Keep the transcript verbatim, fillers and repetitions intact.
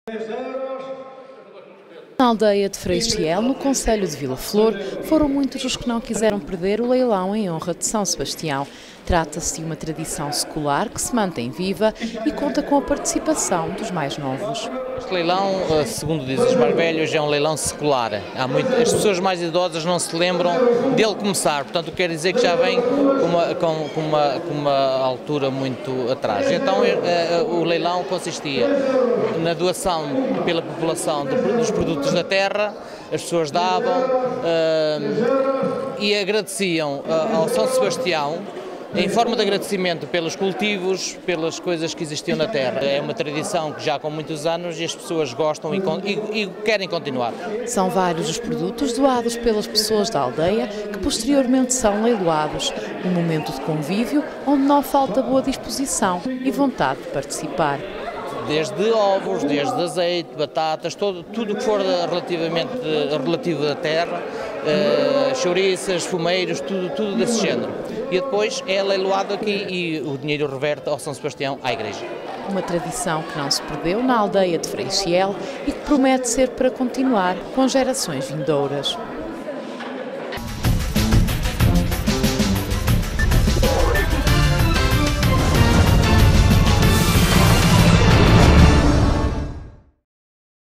Na aldeia de Freixel, no concelho de Vila Flor, foram muitos os que não quiseram perder o leilão em honra de São Sebastião. Trata-se de uma tradição secular que se mantém viva e conta com a participação dos mais novos. Este leilão, segundo dizem os mais velhos, é um leilão secular. Há muito, as pessoas mais idosas não se lembram dele começar, portanto quer dizer que já vem com uma, com, com uma, com uma altura muito atrás. Então o leilão consistia na doação pela população dos produtos da terra, as pessoas davam uh, e agradeciam uh, ao São Sebastião em forma de agradecimento pelos cultivos, pelas coisas que existiam na terra. É uma tradição que já com muitos anos e as pessoas gostam e, e, e querem continuar. São vários os produtos doados pelas pessoas da aldeia que posteriormente são leiloados. Um momento de convívio onde não falta boa disposição e vontade de participar. Desde ovos, desde azeite, batatas, todo, tudo que for relativamente relativo à terra, uh, chouriças, fumeiros, tudo, tudo desse género. E depois é leiloado aqui e o dinheiro reverte ao São Sebastião, à igreja. Uma tradição que não se perdeu na aldeia de Freixel e que promete ser para continuar com gerações vindouras.